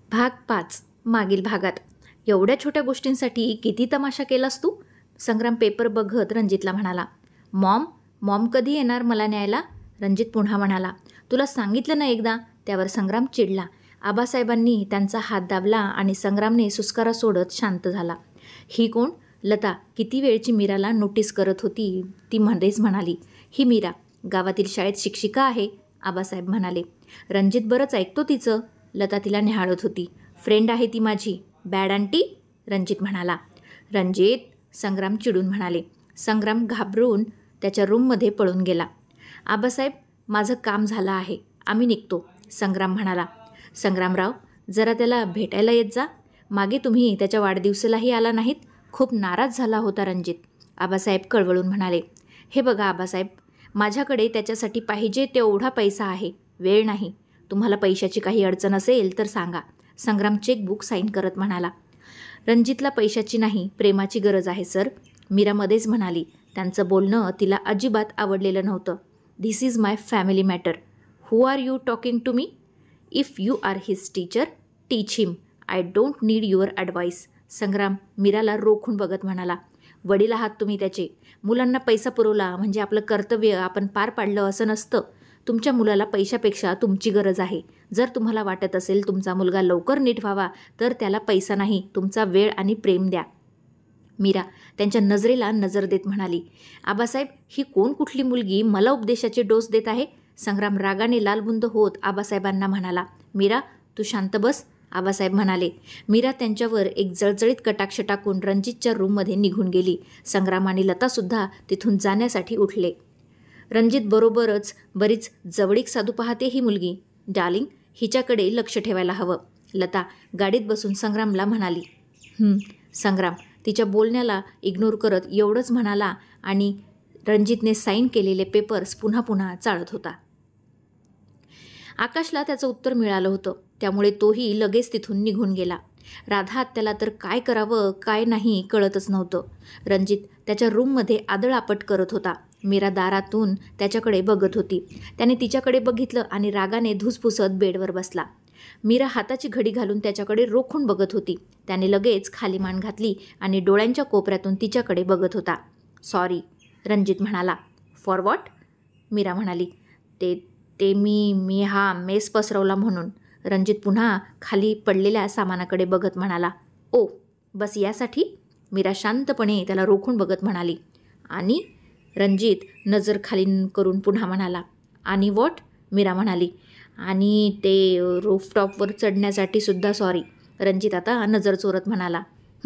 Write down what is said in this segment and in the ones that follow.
भाग 5 मागील भागात. एवढ्या छोट्या गोष्टींसाठी किती तमाशा केलास तू? संग्राम पेपर बघत रणजितला म्हणाला. मॉम मॉम कधी येणार मला न्यायला? रणजित पुन्हा म्हणाला. तुला सांगितलं ना एकदा. त्यावर संग्राम चिडला. आबासाहेबांनी त्यांचा हात दाबला आणि संग्रामने सुस्कारा सोडत शांत झाला. ही कोण? लता किती वेळची मीराला नोटीस करत होती. ती मध्येच म्हणाली, ही मीरा गावातील शाळेत शिक्षिका आहे. आबासाहेब म्हणाले. रणजित बरंच ऐकतो तिचं. लता तिला निहाळत होती. फ्रेंड आहे ती माझी. Bad aunty? रणजित म्हणाला. रणजित, संग्राम चिडून म्हणाले. संग्राम घाबरून त्याच्या रूममध्ये पळून गेला. आबासाहेब, माझं काम झालं आहे, आम्ही निघतो, संग्राम म्हणाला. संग्रामराव, जरा त्याला भेटायला येत जा. मागे तुम्ही त्याच्या वाढदिवसालाही आला नाहीत. खूप नाराज झाला होता रणजित. आबासाहेब कळवळून म्हणाले. हे बघा आबासाहेब, माझ्याकडे त्याच्यासाठी पाहिजे तेवढा पैसा आहे, वेळ नाही. तुम्हाला पैशाची काही अडचण असेल तर सांगा. संग्राम चेकबुक साईन करत म्हणाला. रणजितला पैशाची नाही, प्रेमाची गरज आहे सर, मीरा मध्येच म्हणाली. त्यांचं बोलणं तिला अजिबात आवडलेलं नव्हतं. This is my family matter. Who are you talking to me? If you are his teacher, teach him. I don't need your advice. Sangram मीराला रोखून बघत म्हणाला. वडील आहात तुम्ही त्याचे. मुलांना पैसा पुरवला म्हणजे आपलं कर्तव्य आपण पार पाडलं असं नसतं. तुमच्या मुलाला पैशापेक्षा तुमची गरज आहे. जर तुम्हाला वाटत असेल तुमचा मुलगा लवकर नीट व्हावा तर त्याला पैसा नाही, तुमचा वेळ आणि प्रेम द्या. मीरा त्यांच्या नजरेला नजर देत म्हणाली. आबासाहेब, ही कोण कुठली मुलगी मला उपदेशाचे डोस देत आहे? संग्राम रागाने लालबुंद होत आबासाहेबांना म्हणाला. मीरा, तू शांत बस, आबासाहेब म्हणाले. मीरा त्यांच्यावर एक जळजळीत कटाक्ष टाकून रणजितच्या रूममध्ये निघून गेली. संग्राम आणि लतासुद्धा तिथून जाण्यासाठी उठले. रणजित बरोबरच बरीच जवळीक साधू पाहते ही मुलगी. डार्लिंग, हिच्याकडे लक्ष ठेवायला हवं. लता गाडीत बसून संग्रामला म्हणाली. संग्राम तिच्या बोलण्याला इग्नोर करत एवढंच म्हणाला आणि रणजितने साईन केलेले पेपर्स पुन्हा पुन्हा चाळत होता. आकाशला त्याचं उत्तर मिळालं होतं, त्यामुळे तोही लगेच तिथून निघून गेला. राधा आत्याला तर काय करावं काय नाही कळतच नव्हतं. रणजित त्याच्या रूममध्ये आदळआपट करत होता. मीरा दारातून त्याच्याकडे बघत होती. त्याने तिच्याकडे बघितलं आणि रागाने धुसफुसत बेडवर बसला. मीरा हाताची घडी घालून त्याच्याकडे रोखून बघत होती. त्याने लगेच खाली मान घातली आणि डोळ्यांच्या कोपऱ्यातून तिच्याकडे बघत होता. सॉरी, रणजित म्हणाला. For what? मीरा म्हणाली. ते मी हा मेस पसरवला म्हणून. रणजित पुन्हा खाली पडलेल्या सामानाकडे बघत म्हणाला. ओ, बस यासाठी? मीरा शांतपणे त्याला रोखून बघत म्हणाली. आणि? रणजित नजर खाली करून पुन्हा म्हणाला. आणि व्हॉट? मीरा म्हणाली. आणि ते रूफटॉपवर चढण्यासाठी सुद्धा सॉरी. रणजित आता नजर चोरत म्हणाला.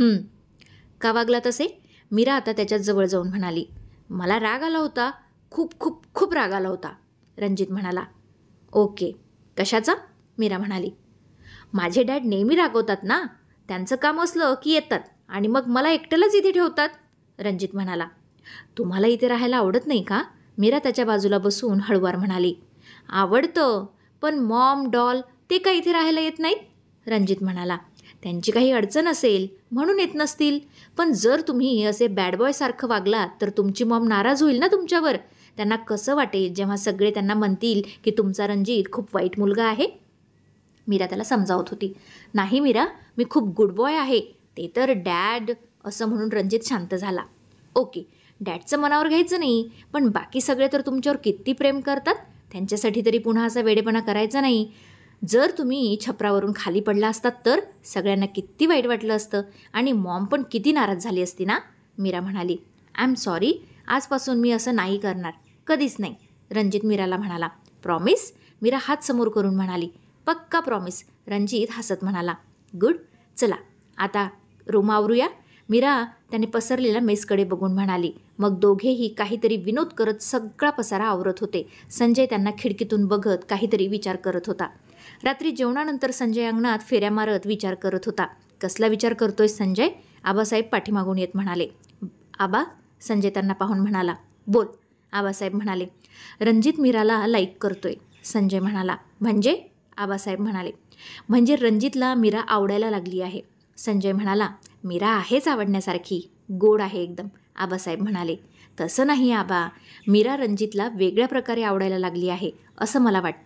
का वागला तसे? मीरा आता त्याच्यात जवळ जाऊन म्हणाली. मला राग आला होता, खूप खूप खूप राग आला होता. रणजित म्हणाला. ओके, कशाचा? मीरा म्हणाली. माझे डॅड नेहमी रागवतात ना. त्यांचं काम असलं की येतात आणि मग मला एकट्यालाच इथे ठेवतात. रणजित म्हणाला. तुम्हाला इथे राहायला आवडत नाही का? मीरा त्याच्या बाजूला बसून हळुवार म्हणाली. आवडतं, पण मॉम डॉल ते का इथे राहायला येत नाहीत? रणजित म्हणाला. त्यांची काही अडचण असेल म्हणून येत नसतील. पण जर तुम्ही असे बॅड बॉयसारखं वागलात तर तुमची मॉम नाराज होईल ना तुमच्यावर. त्यांना कसं वाटेल जेव्हा सगळे त्यांना म्हणतील की तुमचा रणजित खूप वाईट मुलगा आहे? मीरा त्याला समजावत होती. नाही मीरा, मी खूप गुड बॉय आहे. ते तर डॅड असं म्हणून रणजित शांत झाला. ओके, डॅडचं मनावर घ्यायचं नाही, पण बाकी सगळे तर तुमच्यावर किती प्रेम करतात. त्यांच्यासाठी तरी पुन्हा असा वेडेपणा करायचा नाही. जर तुम्ही छपरावरून खाली पडला असतात तर सगळ्यांना किती वाईट वाटलं असतं आणि मॉम पण किती नाराज झाली असती ना. मीरा म्हणाली. आय एम सॉरी, आजपासून मी असं नाही करणार, कधीच नाही. रणजित मीराला म्हणाला. प्रॉमिस? मीरा हात समोर करून म्हणाली. पक्का प्रॉमिस. रणजित हसत म्हणाला. गुड, चला आता रूम आवरूया. मीरा त्याने पसरलेल्या मेसकडे बघून म्हणाली. मग दोघेही काहीतरी विनोद करत सगळा पसारा आवरत होते. संजय त्यांना खिडकीतून बघत काहीतरी विचार करत होता. रात्री जेवणानंतर संजय अंगणात फेऱ्या मारत विचार करत होता. कसला विचार करतोय संजय? आबासाहेब पाठीमागून येत म्हणाले. आबा? संजय त्यांना पाहून म्हणाला. बोल, आबासाहेब म्हणाले. रणजित मीराला लाईक करतोय, संजय म्हणाला. म्हणजे? आबासाहेब म्हणाले. म्हणजे रणजितला मीरा आवडायला लागली आहे. संजय म्हणाला. मीरा आहेच आवडण्यासारखी, गोड आहे एकदम. आबासाहेब म्हणाले. तसं नाही आबा, मीरा रणजितला वेगळ्या प्रकारे आवडायला लागली आहे असं मला वाटतं.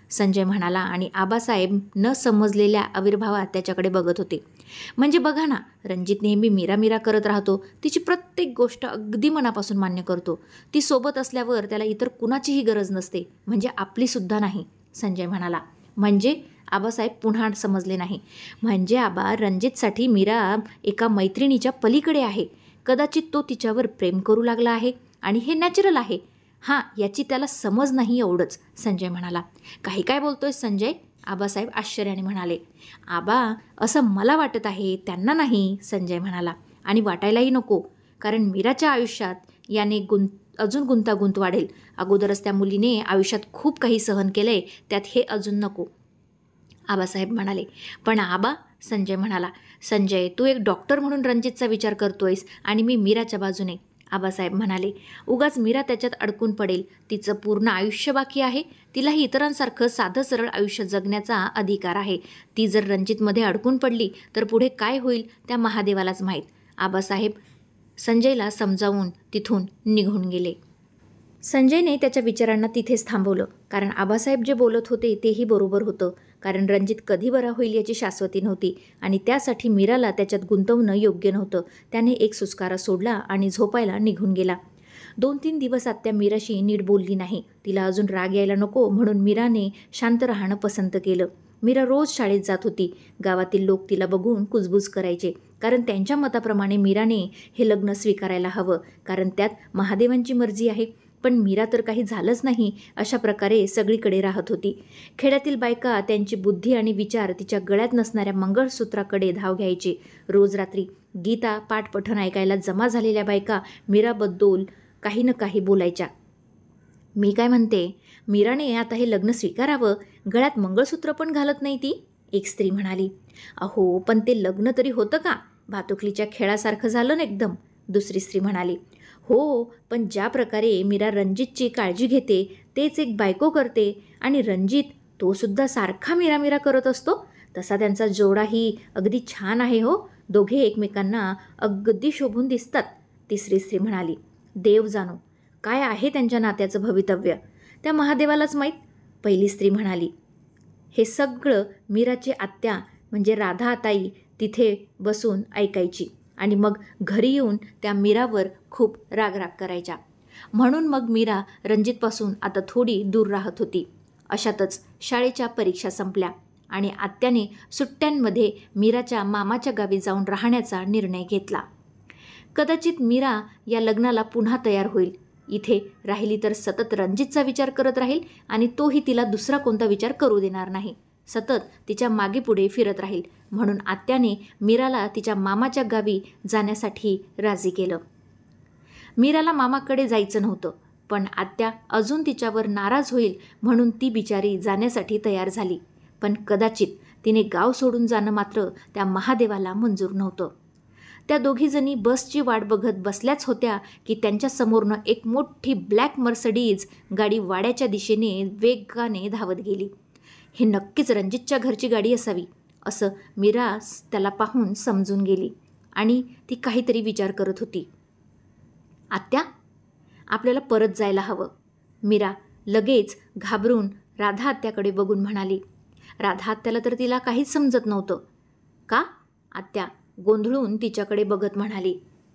संजय म्हणाला आणि आबासाहेब न समजलेल्या आविर्भावात त्याच्याकडे बघत होते. म्हणजे बघा ना, रणजित नेहमी मीरा मीरा करत राहतो, तिची प्रत्येक गोष्ट अगदी मनापासून मान्य करतो. ती सोबत असल्यावर त्याला इतर कुणाचीही गरज नसते, म्हणजे आपलीसुद्धा नाही, संजय म्हणाला. म्हणजे आबासाहेब पुन्हा समजले नाही. म्हणजे आबा, रणजितसाठी मीरा एका मैत्रिणीच्या पलीकडे आहे. कदाचित तो तिच्यावर प्रेम करू लागला आहे आणि हे नॅचरल आहे. हां, याची त्याला समज नाही, एवढंच, संजय म्हणाला. काही काय बोलतोय संजय, आबासाहेब आश्चर्याने म्हणाले. आबा, असं मला वाटत आहे, त्यांना नाही, संजय म्हणाला. आणि वाटायलाही नको, कारण मीराच्या आयुष्यात याने अजून गुंतागुंत वाढेल. अगोदरच त्या मुलीने आयुष्यात खूप काही सहन केलंय, त्यात हे अजून नको, आबासाहेब म्हणाले. पण आबा, संजय म्हणाला. संजय, तू एक डॉक्टर म्हणून रणजितचा विचार करतोयस आणि मी मीराच्या बाजूने, आबासाहेब म्हणाले. उगाच मीरा त्याच्यात अडकून पडेल. तिचं पूर्ण आयुष्य बाकी आहे. तिलाही इतरांसारखं साधं सरळ आयुष्य जगण्याचा अधिकार आहे. ती जर रणजितमध्ये अडकून पडली तर पुढे काय होईल त्या महादेवालाच माहीत, आबासाहेब संजयला समजावून तिथून निघून गेले. संजयने त्याच्या विचारांना तिथेच थांबवलं, कारण आबासाहेब जे बोलत होते तेही बरोबर होतं. कारण रणजित कधी बरा होईल याची शाश्वती नव्हती आणि त्यासाठी मीराला त्याच्यात गुंतवणं योग्य नव्हतं. त्याने एक सुस्कारा सोडला आणि झोपायला निघून गेला. 2-3 दिवस आत्या मीराशी नीट बोलली नाही. तिला अजून राग यायला नको म्हणून मीराने शांत राहणं पसंत केलं. मीरा रोज शाळेत जात होती. गावातील लोक तिला बघून कुजबूज करायचे, कारण त्यांच्या मताप्रमाणे मीराने हे लग्न स्वीकारायला हवं, कारण त्यात महादेवांची मर्जी आहे. पण मीरा तर काही झालंच नाही अशा प्रकारे सगळीकडे राहत होती. खेड्यातील बायका त्यांची बुद्धी आणि विचार तिच्या गळ्यात नसणाऱ्या मंगळसूत्राकडे धाव घ्यायची. रोज रात्री गीता पाठपठण ऐकायला जमा झालेल्या बायका मीराबद्दल काही ना काही बोलायच्या. मी काय म्हणते, मीराने आता हे लग्न स्वीकारावं, गळ्यात मंगळसूत्र पण घालत नाही ती, एक स्त्री म्हणाली. अहो, पण ते लग्न तरी होतं का, भातुकलीच्या खेळासारखं झालं ना एकदम, दुसरी स्त्री म्हणाली. हो, पण ज्या प्रकारे मीरा रणजितची काळजी घेते तेच एक बायको करते, आणि रणजित तो सुद्धा सारखा मीरा मीरा करत असतो. तसा त्यांचा जोडाही अगदी छान आहे हो, दोघे एकमेकांना अगदी शोभून दिसतात, तिसरी स्त्री म्हणाली. देव जाणो काय आहे त्यांच्या नात्याचं भवितव्य, त्या महादेवालाच माहीत, पहिली स्त्री म्हणाली. हे सगळं मीराची आत्या म्हणजे राधा ताई तिथे बसून ऐकायची आणि मग घरी येऊन त्या मीरावर खूप रागराग करायच्या. म्हणून मग मीरा रणजितपासून आता थोडी दूर राहत होती. अशातच शाळेच्या परीक्षा संपल्या आणि आत्याने सुट्ट्यांमध्ये मीराच्या मामाच्या गावी जाऊन राहण्याचा निर्णय घेतला. कदाचित मीरा या लग्नाला पुन्हा तयार होईल. इथे राहिली तर सतत रणजितचा विचार करत राहील आणि तोही तिला दुसरा कोणता विचार करू देणार नाही. सतत तिच्या मागे पुढे फिरत राहील. म्हणून आत्याने मीराला तिच्या मामाच्या गावी जाण्यासाठी राजी केलं. मीराला मामाकडे जायचं नव्हतं, पण आत्या अजून तिच्यावर नाराज होईल म्हणून ती बिचारी जाण्यासाठी तयार झाली. पण कदाचित तिने गाव सोडून जाणं मात्र त्या महादेवाला मंजूर नव्हतं. त्या दोघीजणी बसची वाट बघत बसल्याच होत्या की त्यांच्यासमोरनं एक मोठी ब्लॅक मर्सडीज गाडी वाड्याच्या दिशेने वेगाने धावत गेली. हे नक्कीच रणजितच्या घरची गाडी असावी असं मीरा त्याला पाहून समजून गेली आणि ती काहीतरी विचार करत होती. आत्या, आपल्याला परत जायला हवं, मीरा लगेच घाबरून राधा आत्याकडे बघून म्हणाली. राधा आत्याला तर तिला काहीच समजत नव्हतं. का, आत्या गोंधळून तिच्याकडे बघत म्हणाली.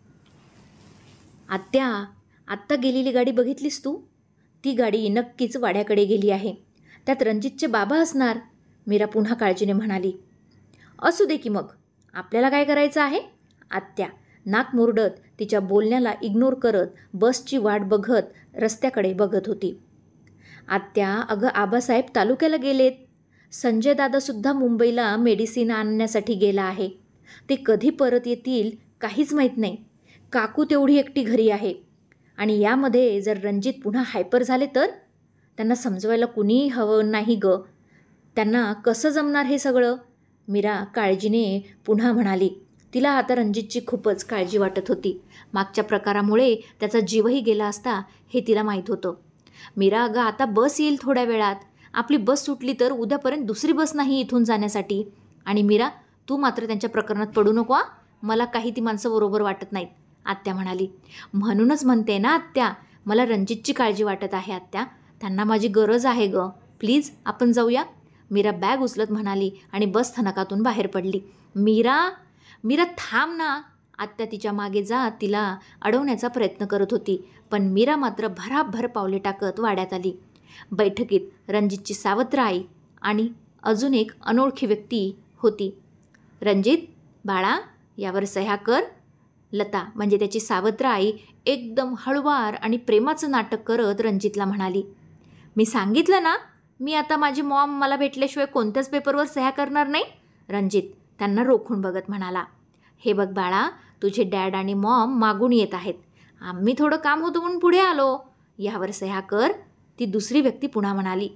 आत्या, आत्ता गेलेली गाडी बघितलीस तू, ती गाडी नक्कीच वाड्याकडे गेली आहे, त्यात रणजितचे बाबा असणार, मीरा पुन्हा काळजीने म्हणाली. असू दे की मग, आपल्याला काय करायचं आहे, आत्या नाक मुरडत तिच्या बोलण्याला इग्नोर करत बसची वाट बघत रस्त्याकडे बघत होती. आत्या, अगं आबासाहेब तालुक्याला गेलेत, संजय दादासुद्धा मुंबईला मेडिसिन आणण्यासाठी गेला आहे, ते कधी परत येतील काहीच माहीत नाही, काकू तेवढी एकटी घरी आहे, आणि यामध्ये जर रणजित पुन्हा हायपर झाले तर त्यांना समजवायला कुणीही हवं नाही ग, त्यांना कसं जमणार हे सगळं, मीरा काळजीने पुन्हा म्हणाली. तिला आता रणजितची खूपच काळजी वाटत होती. मागच्या प्रकारामुळे त्याचा जीवही गेला असता हे तिला माहीत होतं. मीरा, अगं आता बस येईल थोड्या वेळात, आपली बस सुटली तर उद्यापर्यंत दुसरी बस नाही इथून जाण्यासाठी, आणि मीरा तू मात्र त्यांच्या प्रकरणात पडू नको, मला काही ती माणसं बरोबर वाटत नाहीत, आत्या म्हणाली. म्हणूनच म्हणते ना आत्या, मला रणजितची काळजी वाटत आहे आत्या, त्यांना माझी गरज आहे ग, प्लीज आपण जाऊया, मीरा बॅग उचलत म्हणाली आणि बस स्थानकातून बाहेर पडली. मीरा, मीरा थांब ना. आत्या तिच्या मागे जा तिला अडवण्याचा प्रयत्न करत होती, पण मीरा मात्र भराभर पावले टाकत वाड्यात आली. बैठकीत रणजितची सावत्र आई आणि अजून एक अनोळखी व्यक्ती होती. रणजित, बाळा, यावर सह्या कर. लता म्हणजे त्याची सावत्र आई एकदम हळुवार आणि प्रेमाचं नाटक करत रणजितला म्हणाली, मी सांगितलं ना, मी आता माझी मॉम मला भेटल्याशिवाय कोणत्याच पेपरवर सह्या करणार नाही. रणजित त्यांना रोखून बघत म्हणाला, हे बघ बाळा, तुझे डॅड आणि मॉम मागून येत आहेत. आम्ही थोडं काम होतं म्हणून पुढे आलो. यावर सह्या कर. ती दुसरी व्यक्ती पुन्हा म्हणाली.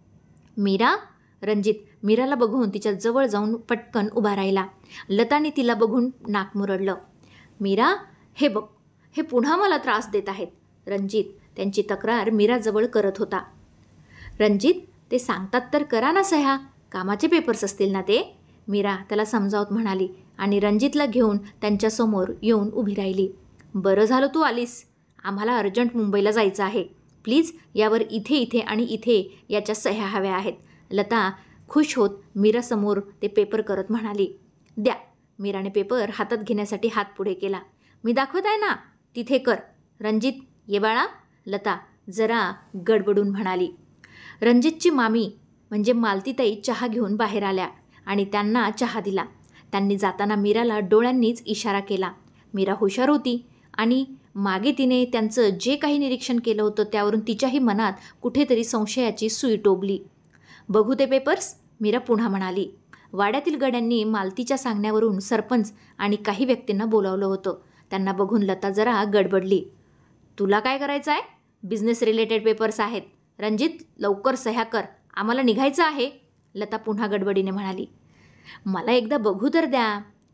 मीरा. रणजित मीराला बघून तिच्या जवळ जाऊन पटकन उभा राहिला. लताने तिला बघून नाक मुरडलं. मीरा, हे बघ, हे पुन्हा मला त्रास देत आहेत. रणजित त्यांची तक्रार मीराजवळ करत होता. रणजित, ते सांगतात तर करा ना सह्या, कामाचे पेपर्स असतील ना ते. मीरा त्याला समजावत म्हणाली आणि रणजितला घेऊन त्यांच्यासमोर येऊन उभी राहिली. बरं झालं तू आलीस. आम्हाला अर्जंट मुंबईला जायचं आहे. प्लीज यावर इथे इथे आणि इथे याच्या सह्या हव्या आहेत. लता खुश होत मीरासमोर ते पेपर करत म्हणाली. द्या. मीराने पेपर हातात घेण्यासाठी हात पुढे केला. मी दाखवत आहे ना, तिथे कर. रणजित, ये बाळा. लता जरा गडबडून म्हणाली. रणजितची मामी म्हणजे मालतीताई चहा घेऊन बाहेर आल्या आणि त्यांना चहा दिला. त्यांनी जाताना मीराला डोळ्यांनीच इशारा केला. मीरा हुशार होती आणि मागे तिने त्यांचं जे काही निरीक्षण केलं होतं त्यावरून तिच्याही मनात कुठेतरी संशयाची सुई टोबली. बघू ते पेपर्स, मीरा पुन्हा म्हणाली. वाड्यातील गड्यांनी मालतीच्या सांगण्यावरून सरपंच आणि काही व्यक्तींना बोलावलं होतं. त्यांना बघून लता जरा गडबडली. तुला काय करायचं आहे? बिझनेस रिलेटेड पेपर्स आहेत. रणजित, लवकर सह्या कर, आम्हाला निघायचं आहे. लता पुन्हा गडबडीने म्हणाली. मला एकदा बघू तर द्या.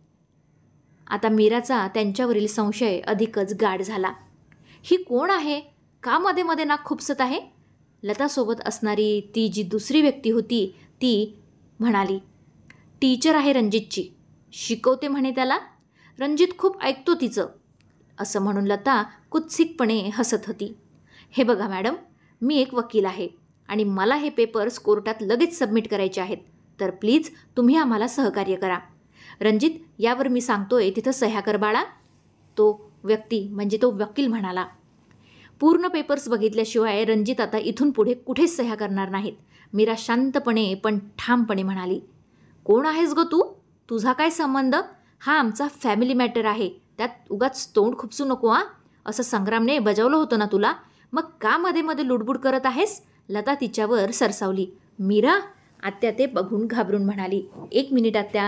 आता मीराचा त्यांच्यावरील संशय अधिकच गाढ झाला. ही कोण आहे? का मध्ये मध्ये नाक खुपसत आहे? लतासोबत असणारी ती जी दुसरी व्यक्ती होती ती म्हणाली. टीचर आहे रणजितची, शिकवते म्हणे त्याला. रणजित खूप ऐकतो तिचं. असं म्हणून लता कुत्सिकपणे हसत होती. हे बघा मॅडम, मी एक वकील आहे आणि मला हे पेपर्स कोर्टात लगेच सबमिट करायचे आहेत, तर प्लीज तुम्ही आम्हाला सहकार्य करा. रणजित, यावर मी सांगतोय तिथं सह्या कर बाळा. तो व्यक्ती म्हणजे तो वकील म्हणाला. पूर्ण पेपर्स बघितल्याशिवाय रणजित आता इथून पुढे कुठेच सह्या करणार नाहीत. मीरा शांतपणे पण ठामपणे म्हणाली. कोण आहेस गो तू? तुझा काय संबंध? हा आमचा फॅमिली मॅटर आहे, त्यात उगाच तोंड खुपसू नको हा. असं संग्रामने बजावलं होतं ना तुला, मग का मध्ये मध्ये लुडबुड करत आहेस? लता तिच्यावर सरसावली. मीरा, आत्या ते बघून घाबरून म्हणाली. एक मिनिट आत्या.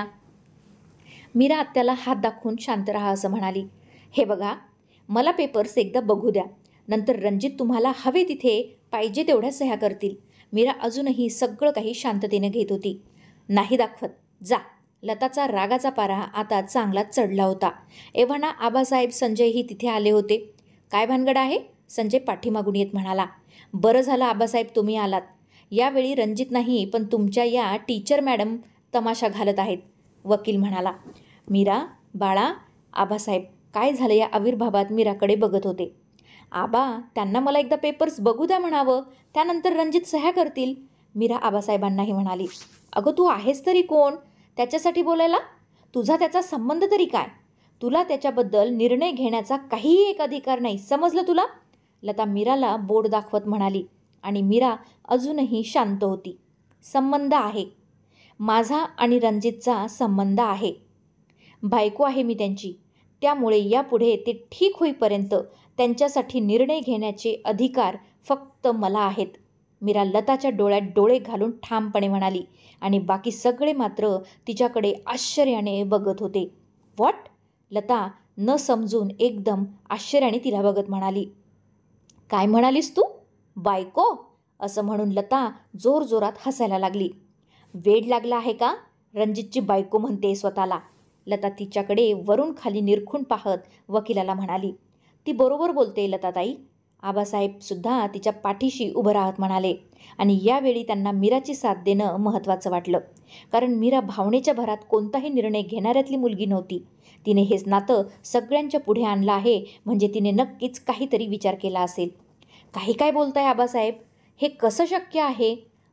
मीरा आत्याला हात दाखवून शांत राहा असं म्हणाली. हे बघा, मला पेपर्स एकदा बघू द्या, नंतर रणजित तुम्हाला हवे तिथे पाहिजे तेवढ्या सह्या करतील. मीरा अजूनही सगळं काही शांततेने घेत होती. नाही दाखवत, जा. लताचा रागाचा पारा आता चांगलाच चढला होता. एव्हाना आबासाहेब संजयही तिथे आले होते. काय भानगड आहे? संजय पाठीमागून येत म्हणाला. बरं झालं आबासाहेब तुम्ही आलात. यावेळी रणजित नाही पण तुमच्या या टीचर मॅडम तमाशा घालत आहेत, वकील म्हणाला. मीरा, बाळा. आबासाहेब काय झालं या आविर्भावात मीराकडे बघत होते. आबा, त्यांना मला एकदा पेपर्स बघू द्या म्हणावं, त्यानंतर रणजित सह्या करतील. मीरा आबासाहेबांनाही म्हणाली. अगं तू आहेस तरी कोण त्याच्यासाठी बोलायला? तुझा त्याचा संबंध तरी काय? तुला त्याच्याबद्दल निर्णय घेण्याचा काहीही एक अधिकार नाही, समजलं तुला? लता मीराला बोट दाखवत म्हणाली आणि मीरा अजूनही शांत होती. संबंध आहे, माझा आणि रणजितचा संबंध आहे. बायको आहे मी त्यांची, त्यामुळे यापुढे ते ठीक होईपर्यंत त्यांच्यासाठी निर्णय घेण्याचे अधिकार फक्त मला आहेत. मीरा लताच्या डोळ्यात डोळे घालून ठामपणे म्हणाली आणि बाकी सगळे मात्र तिच्याकडे आश्चर्याने बघत होते. व्हॉट? लता न समजून एकदम आश्चर्याने तिला बघत म्हणाली. काय म्हणालीस तू? बायको? असं म्हणून लता जोरजोरात हसायला लागली. वेड लागला आहे का? रणजितची बायको म्हणते स्वतःला. लता तिच्याकडे वरून खाली निरखून पाहत वकिलाला म्हणाली. ती बरोबर बोलते लताताई. आबासाहेबसुद्धा तिच्या पाठीशी उभं राहत म्हणाले आणि यावेळी त्यांना मीराची साथ देणं महत्त्वाचं वाटलं, कारण मीरा भावनेच्या भरात कोणताही निर्णय घेणाऱ्यातली मुलगी नव्हती. तिने हेच नातं सगळ्यांच्या पुढे आणलं आहे म्हणजे तिने नक्कीच काहीतरी विचार केला असेल. काही काय बोलताय आबासाहेब? हे कसं शक्य आहे?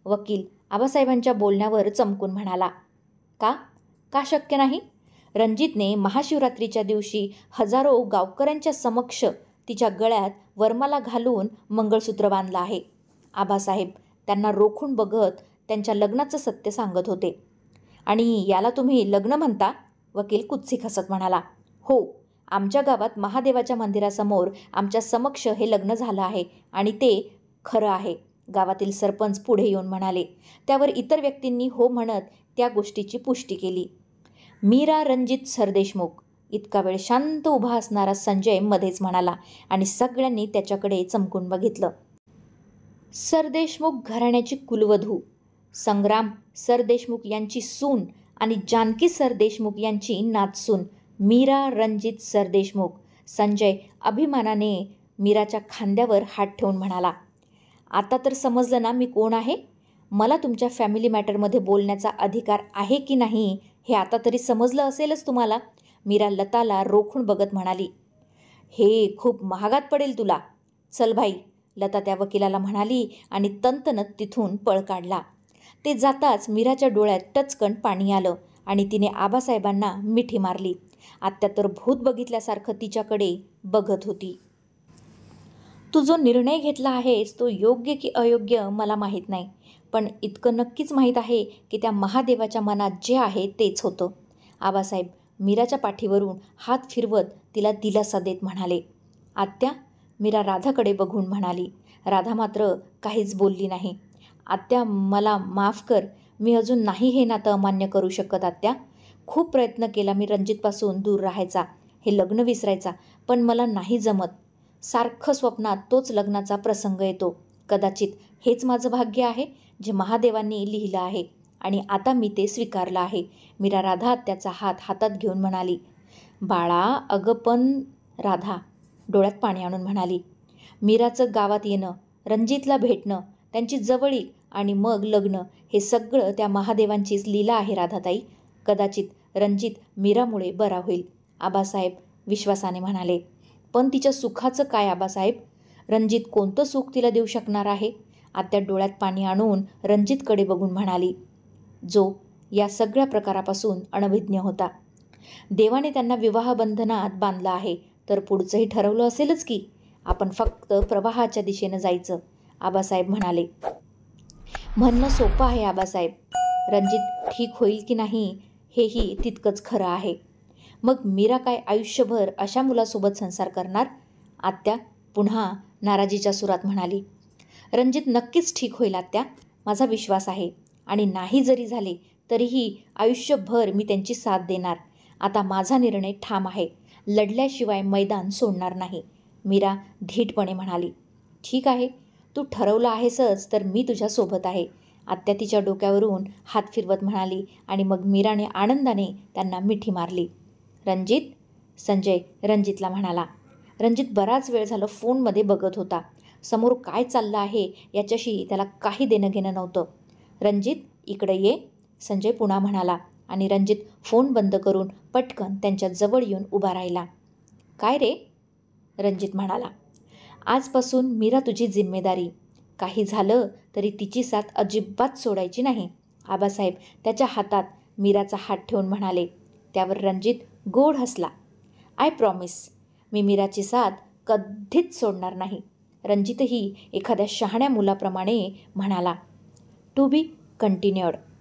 वकील आबासाहेबांच्या बोलण्यावर चमकून म्हणाला. का का शक्य नाही? रणजितने महाशिवरात्रीच्या दिवशी हजारो गावकऱ्यांच्या समक्ष तिच्या गळ्यात वरमाला घालून मंगळसूत्र बांधलं आहे. आबासाहेब त्यांना रोखून बघत त्यांच्या लग्नाचं सत्य सांगत होते. आणि याला तुम्ही लग्न म्हणता? वकील कुत्सित हसत म्हणाला. हो, आमच्या गावात महादेवाच्या मंदिरासमोर आमच्या समक्ष हे लग्न झालं आहे आणि ते खरं आहे, गावातील सरपंच पुढे येऊन म्हणाले. त्यावर इतर व्यक्तींनी हो म्हणत त्या गोष्टीची पुष्टी केली. मीरा रणजित सरदेशमुख. इतका वेळ शांत उभा असणारा संजय मध्येच म्हणाला आणि सगळ्यांनी त्याच्याकडे चमकून बघितलं. सरदेशमुख घराण्याची कुलवधू, संग्राम सरदेशमुख यांची सून आणि जानकी सरदेशमुख यांची नातसून मीरा रणजित सरदेशमुख. संजय अभिमानाने मीराच्या खांद्यावर हात ठेवून म्हणाला. आता तर समजलं ना मी कोण आहे? मला तुमच्या फॅमिली मॅटरमध्ये बोलण्याचा अधिकार आहे की नाही हे आता तरी समजलं असेलच तुम्हाला. मीरा लताला रोखून बघत म्हणाली. हे खूप महागात पडेल तुला. चल भाई, लता त्या वकिलाला म्हणाली आणि तंतनत तिथून पळ काढला. ते जाताच मीराच्या डोळ्यात टचकन पाणी आलं आणि तिने आबासाहेबांना मिठी मारली. आत्या तर भूत बघितल्यासारखं तिच्याकडे बघत होती. तू जो निर्णय घेतला आहेस तो योग्य की अयोग्य मला माहीत नाही, पण इतकं नक्कीच माहीत आहे की त्या महादेवाच्या मनात जे आहे तेच होतं. आबासाहेब मीराच्या पाठीवरून हात फिरवत तिला दिलासा देत म्हणाले. आत्या, मीरा राधाकडे बघून म्हणाली. राधा मात्र काहीच बोलली नाही. आत्या, मला माफ कर, मी अजून नाही हे नातं अमान्य करू शकत आत्या. खूप प्रयत्न केला मी रणजितपासून दूर राहायचा, हे लग्न विसरायचा, पण मला नाही जमत. सारखं स्वप्नात तोच लग्नाचा प्रसंग येतो. कदाचित हेच माझं भाग्य आहे जे महादेवांनी लिहिलं आहे आणि आता मी ते स्वीकारलं आहे. मीरा राधा आत्याचा हात हातात घेऊन म्हणाली. बाळा, अगं पण राधा डोळ्यात पाणी आणून म्हणाली. मीराचं गावात येणं, रणजितला भेटणं, त्यांची जवळीक आणि मग लग्न, हे सगळं त्या महादेवांचीच लीला आहे राधाताई. कदाचित रणजित मीरामुळे बरा होईल. आबासाहेब विश्वासाने म्हणाले. पण तिच्या सुखाचं काय आबासाहेब? रणजित कोणतं सुख तिला देऊ शकणार आहे? आत्या डोळ्यात पाणी आणून रणजितकडे बघून म्हणाली, जो या सगळ्या प्रकारापासून अनभिज्ञ होता. देवाने त्यांना विवाहबंधनात बांधलं आहे, तर पुढचंही ठरवलं असेलच की. आपण फक्त प्रवाहाच्या दिशेनं जायचं, आबासाहेब म्हणाले. म्हणणं सोपं आहे आबासाहेब. रणजित ठीक होईल की नाही हेही तितकंच खरं आहे. मग मीरा काय आयुष्यभर अशा मुलासोबत संसार करणार? आत्या पुन्हा नाराजीच्या सुरात म्हणाली. रणजित नक्कीच ठीक होईल आत्या, माझा विश्वास आहे. आणि नाही जरी झाले तरीही आयुष्यभर मी त्यांची साथ देणार. आता माझा निर्णय ठाम आहे, लढल्याशिवाय मैदान सोडणार नाही. मीरा धीटपणे म्हणाली. ठीक आहे, तू ठरवलं आहेसच तर मी तुझ्यासोबत आहे. आत्या तिच्या डोक्यावरून हात फिरवत म्हणाली आणि मग मीराने आनंदाने त्यांना मिठी मारली. रणजित, संजय रणजितला म्हणाला. रणजित बराच वेळ झालं फोनमध्ये बघत होता. समोर काय चाललं आहे याच्याशी त्याला काही देणं घेणं नव्हतं. रणजित, इकडे ये, संजय पुन्हा म्हणाला आणि रणजित फोन बंद करून पटकन त्यांच्या जवळ येऊन उभा राहिला. काय रे? रणजित म्हणाला. आजपासून मीरा तुझी जिम्मेदारी. काही झालं तरी तिची साथ अजिबात सोडायची नाही. आबासाहेब त्याच्या हातात मीराचा हात ठेवून म्हणाले. त्यावर रणजित गोड हसला. आय प्रॉमिस, मी मीराची साथ कधीच सोडणार नाही. रणजितही एखाद्या शहाण्या मुलाप्रमाणे म्हणाला. To be continued.